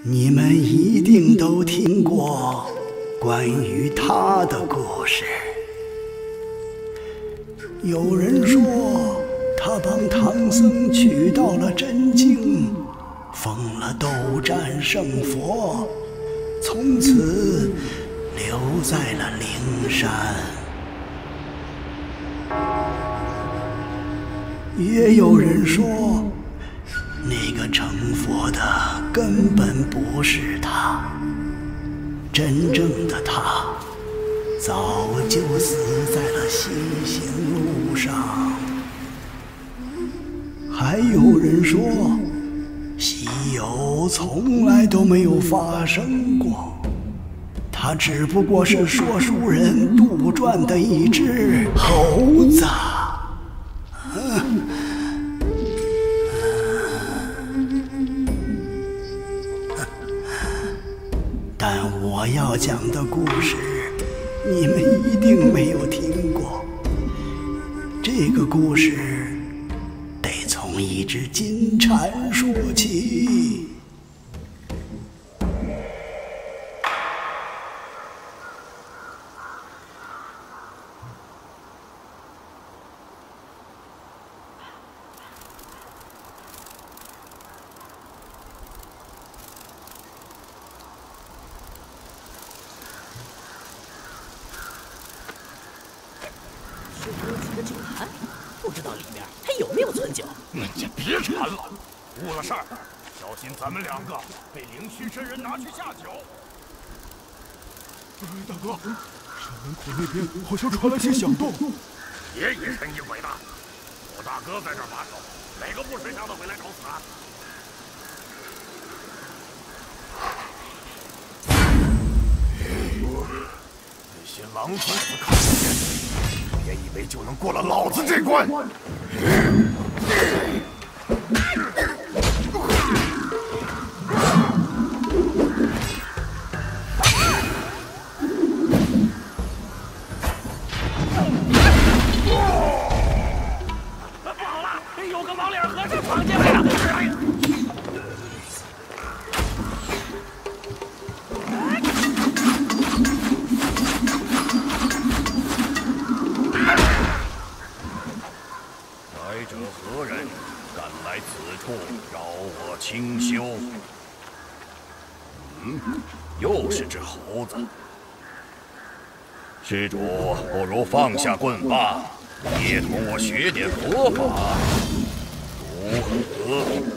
你们一定都听过关于他的故事。有人说，他帮唐僧取到了真经，封了斗战胜佛，从此留在了灵山。也有人说，那个成佛的根本不是他，真正的他早就死在了西行路上。还有人说，西游从来都没有发生过，他只不过是说书人杜撰的一只猴子。但我要讲的故事，你们一定没有听过。这个故事得从一只金蝉说起。 是有几个酒坛，不知道里面还有没有存酒。 你别馋了，误了事儿，小心咱们两个被灵虚真人拿去下酒。 大哥，山门口那边好像传来些响动。 别疑神疑鬼的，我大哥在这儿把守，哪个不识相的会来找死啊？那些狼崽子看不见，别以为就能过了老子这关。不好了，有个王脸和尚闯进来了！来者何人？敢来此处扰我清修？又是只猴子。施主，不如放下棍棒，也同我学点佛法，如何？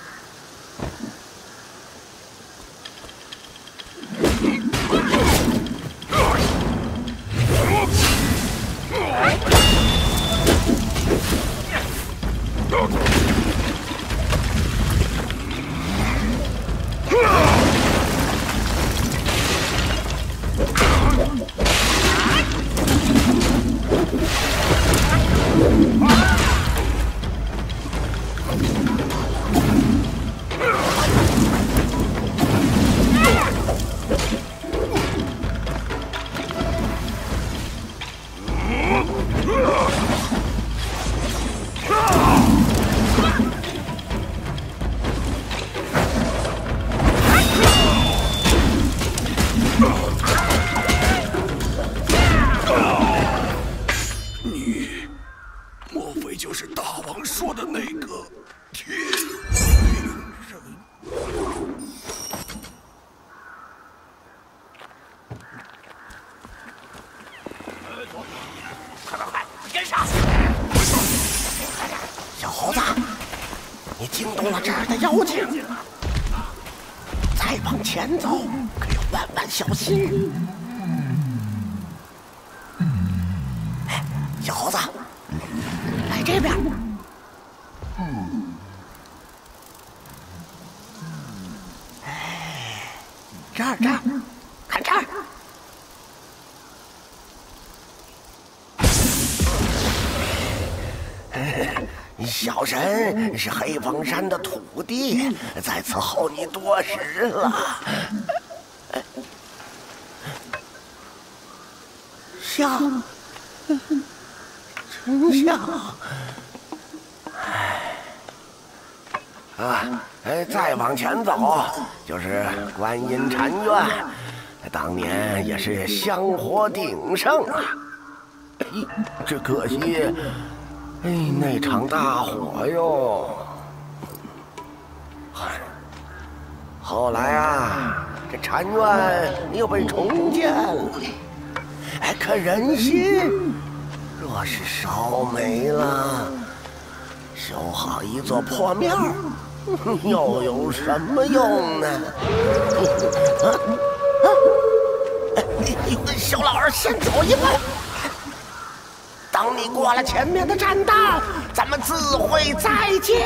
莫非就是大王说的那个铁灵人？快快快，跟上！ 小猴子，你惊动了这儿的妖精，再往前走可要万万小心。哎，小猴子，来这边。哎，这儿，看这儿。小神是黑风山的土地，在此候你多时了。像，真像。 再往前走就是观音禅院，当年也是香火鼎盛啊。这可惜，那场大火哟。后来啊，这禅院又被重建了。可人心若是烧没了，修好一座破庙，又有什么用呢？小老儿先走一步，等你过了前面的栈道，咱们自会再见。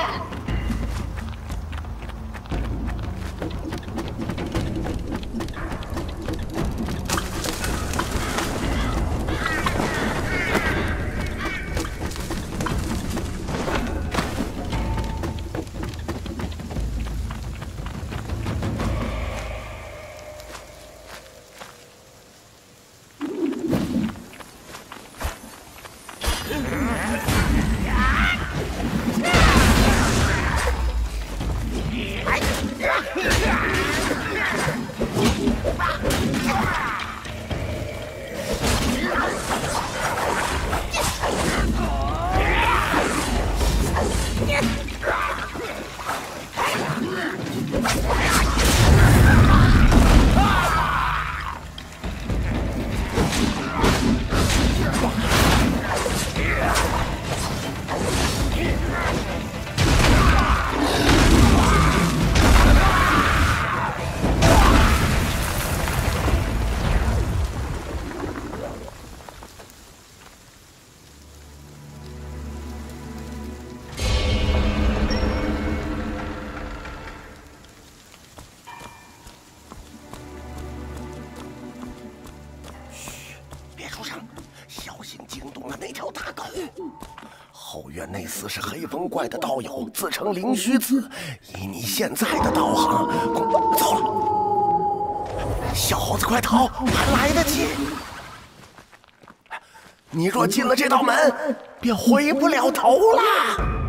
后院那厮是黑风怪的道友，自称灵虚子。以你现在的道行，走了，小猴子快逃，还来得及。你若进了这道门，便回不了头了。